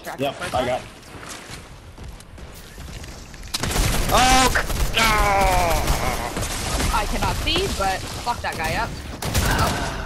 distracted. Yep, I got. Oh! I cannot see, but fuck that guy up. Oh.